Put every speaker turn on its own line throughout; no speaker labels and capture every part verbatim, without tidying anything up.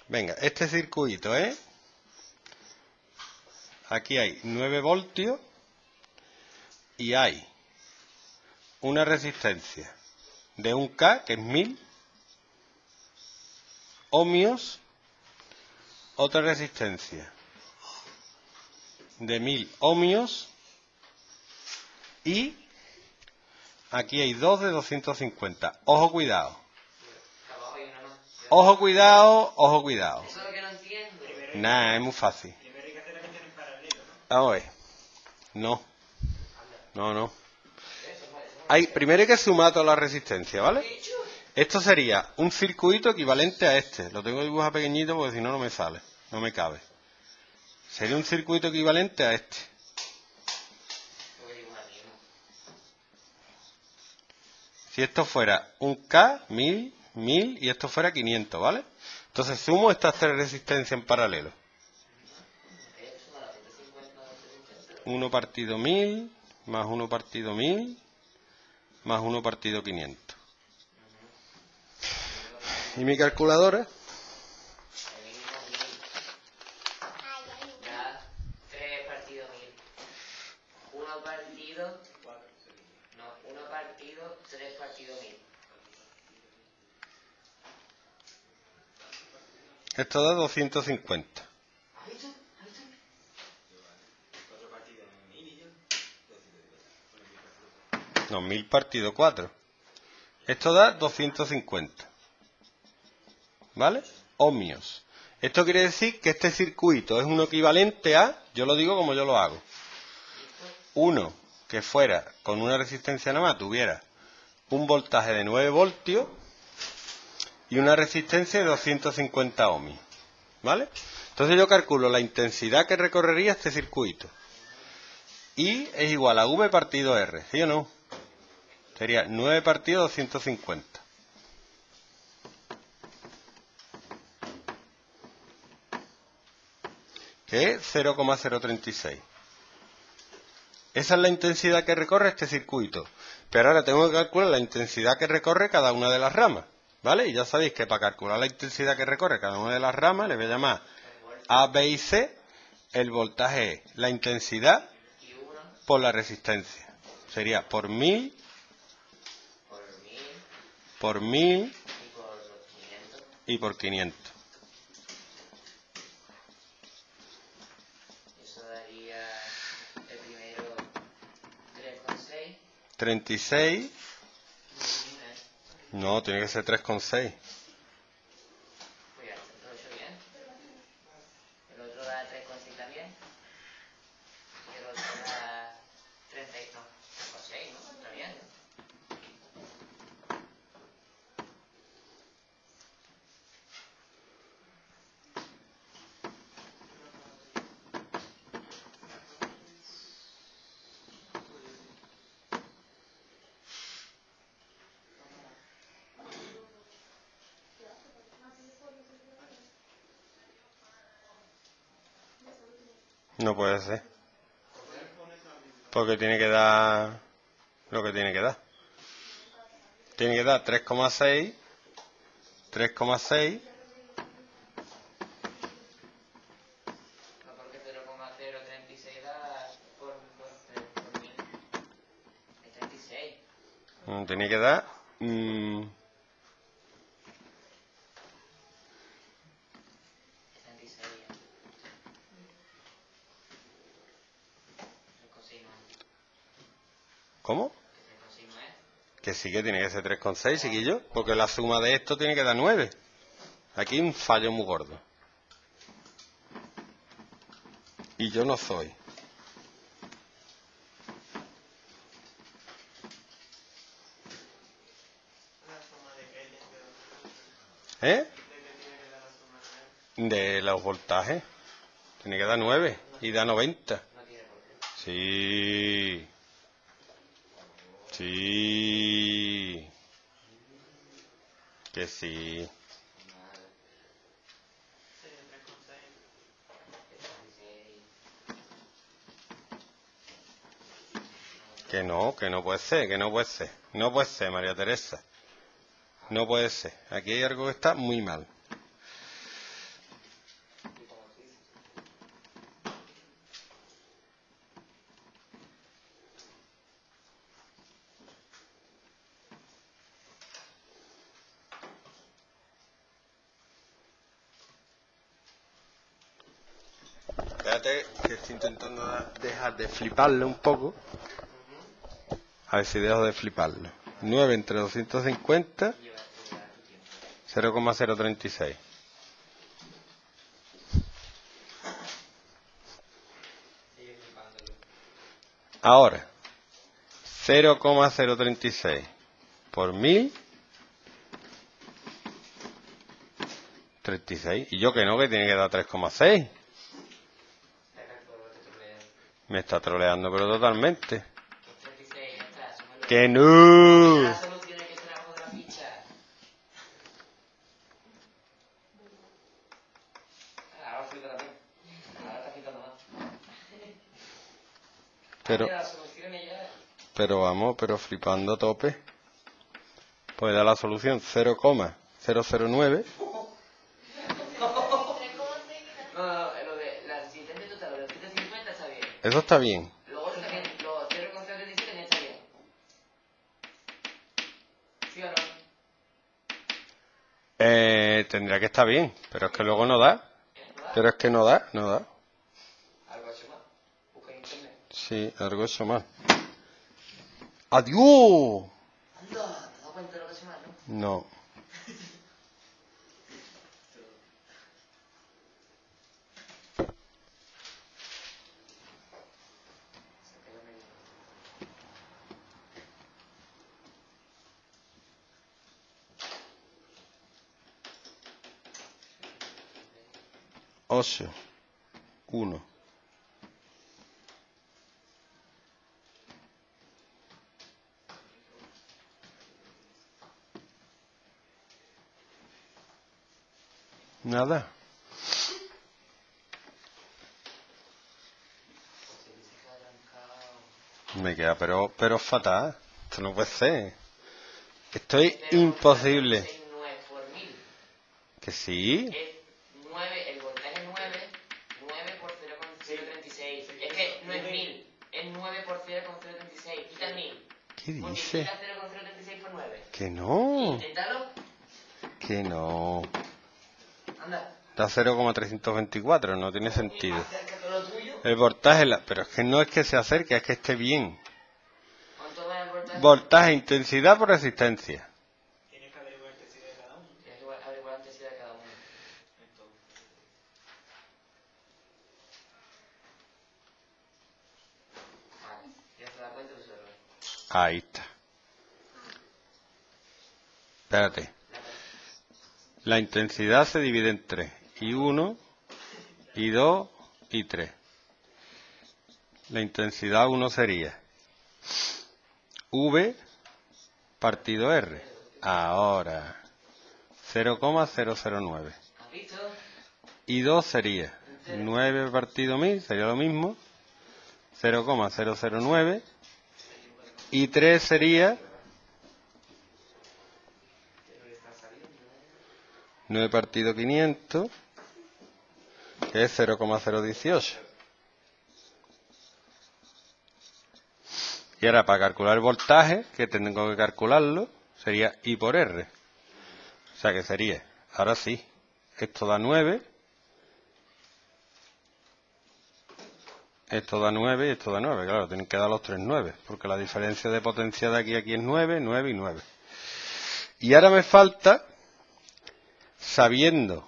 Venga, este circuito, ¿eh? Aquí hay nueve voltios y hay una resistencia de un K, que es mil ohmios, otra resistencia de mil ohmios y aquí hay dos de doscientos cincuenta. Ojo, cuidado. Ojo, cuidado, ojo, cuidado.
Eso es lo que no entiendo.
Nah, es muy fácil. Vamos a ver. No. No, no. Hay, primero hay que sumar toda la resistencia, ¿vale? Esto sería un circuito equivalente a este. Lo tengo que dibujar pequeñito porque si no, no me sale. No me cabe. Sería un circuito equivalente a este. Si esto fuera un K, mil, mil y esto fuera quinientos, ¿vale? Entonces sumo estas tres resistencias en paralelo. uno partido mil, más uno partido mil, más uno partido quinientos. ¿Y mi calculadora?
tres partido mil. uno partido... No, uno partido, tres partido mil.
Esto da doscientos cincuenta. No, mil partido cuatro. Esto da doscientos cincuenta. ¿Vale? Ohmios. Esto quiere decir que este circuito es un equivalente a, yo lo digo como yo lo hago, uno que fuera con una resistencia nada más, tuviera un voltaje de nueve voltios y una resistencia de doscientos cincuenta ohmios. ¿Vale? Entonces yo calculo la intensidad que recorrería este circuito. Y es igual a V partido R, ¿sí o no? Sería nueve partido doscientos cincuenta. Que es cero coma cero treinta y seis. Esa es la intensidad que recorre este circuito. Pero ahora tengo que calcular la intensidad que recorre cada una de las ramas. ¿Vale? Y ya sabéis que para calcular la intensidad que recorre cada una de las ramas, le voy a llamar A, B y C. El voltaje es la intensidad por la resistencia. Sería por mil, por mil y por quinientos.
Eso daría el primero tres coma seis.
treinta y seis. No, tiene que ser tres coma seis.
Pues ya, todo hecho bien. El otro da tres coma seis también. Y el otro da treinta y seis, no, tres coma seis, ¿no? Está bien.
No puede ser. Porque tiene que dar lo que tiene que dar. Tiene que dar tres coma seis, tres coma seis.
No, porque cero coma cero treinta y seis da por, por, por mil. Es treinta y seis.
Mm, Tiene que dar... mm,
Es treinta y seis ya. tres coma seis no es.
¿Cómo?
tres coma seis no es.
Que sí que tiene que ser tres coma seis, chiquillo. Porque la suma de esto tiene que dar nueve. Aquí hay un fallo muy gordo. Y yo no soy. ¿Eh? De los voltajes. Tiene que dar nueve y da noventa.
No tiene por qué.
Sí. Sí. Que sí.
Nada.
Que no, que no puede ser, que no puede ser. No puede ser, María Teresa. No puede ser. Aquí hay algo que está muy mal. Espérate, que estoy intentando dejar de fliparlo un poco. A ver si dejo de fliparlo. nueve entre doscientos cincuenta, cero coma cero treinta y seis. Ahora, cero coma cero treinta y seis por mil, treinta y seis. Y yo que no, que tiene que dar tres coma seis. Me está troleando, pero totalmente. ¡Que no!
La solución es que se la ponga la ficha. Ahora flipa también. Ahora está flipando más.
Pero,
La solución es ya.
pero vamos, pero flipando a tope. Pues da la solución cero coma cero cero nueve.
No, no, lo de la asistente total de los ciento cincuenta está bien.
Eso está bien.
Luego también los cero coma cero treinta y siete también está bien. ¿Sí o no?
Eh, tendría que estar bien, pero es que luego no da. Pero es que no da, no da.
Algo hecho más. Busca en internet.
Sí, algo hecho mal. ¡Adiós!
Anda, ¿te has dado cuenta de lo que ha hecho mal, no?
No. ocho. uno. Nada. Me queda pero, pero fatal. Esto no puede ser. Estoy imposible.
Es nueve por mil.
Que sí.
Es nueve, el voltaje es nueve, nueve por cero coma cero treinta y seis. Es que no es mil, es nueve por cero coma cero treinta y seis. Quita el mil.
¿Qué dice?
Multiplica cero coma cero treinta y seis por nueve.
Que no.
Inténtalo.
Que no.
Anda.
Da cero coma trescientos veinticuatro, no tiene sentido.
Acércate lo tuyo.
El voltaje, la- pero es que no es que se acerque, es que esté bien.
¿Cuánto va el voltaje?
Voltaje, intensidad por resistencia.
Tienes que averiguar la intensidad de cada uno. Tienes que averiguar la intensidad de cada uno. Vale, ya se da cuenta de su error.
Ahí está. Espérate. La intensidad se divide en tres. Y uno, y dos, y tres. La intensidad uno sería V partido R. Ahora, cero coma cero cero nueve.
¿Has visto?
Y dos sería nueve partido mil, sería lo mismo. cero coma cero cero nueve. Y tres sería nueve partido quinientos, que es cero coma cero dieciocho. Y ahora para calcular el voltaje, que tengo que calcularlo, sería I por R. O sea que sería, ahora sí, esto da nueve, esto da nueve y esto da nueve. Claro, tienen que dar los tres nueve, porque la diferencia de potencia de aquí a aquí es nueve, nueve y nueve. Y ahora me falta, sabiendo,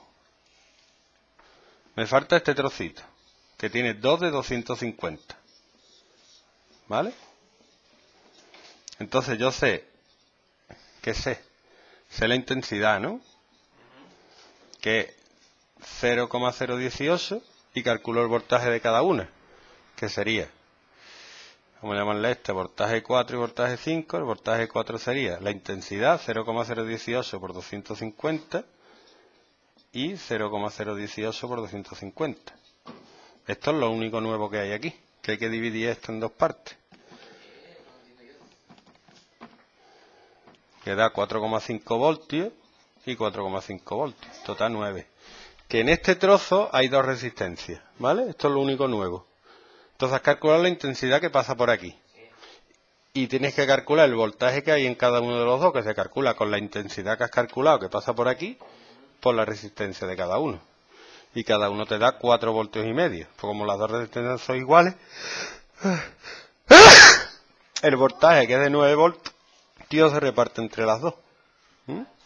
me falta este trocito, que tiene dos de doscientos cincuenta. ¿Vale? Entonces yo sé, ¿qué sé? Sé la intensidad, ¿no? Que es cero coma cero dieciocho y calculo el voltaje de cada una, que sería, vamos a llamarle este, voltaje cuatro y voltaje cinco. El voltaje cuatro sería la intensidad cero coma cero dieciocho por doscientos cincuenta y cero coma cero dieciocho por doscientos cincuenta. Esto es lo único nuevo que hay aquí, que hay que dividir esto en dos partes. Que da cuatro coma cinco voltios y cuatro coma cinco voltios, total nueve. Que en este trozo hay dos resistencias, ¿vale? Esto es lo único nuevo. Entonces calcular la intensidad que pasa por aquí. Y tienes que calcular el voltaje que hay en cada uno de los dos, que se calcula con la intensidad que has calculado que pasa por aquí, por la resistencia de cada uno. y cada uno te da cuatro voltios y medio. Pues como las dos resistencias son iguales, el voltaje, que es de nueve voltios, se reparte entre las dos. ¿Mm?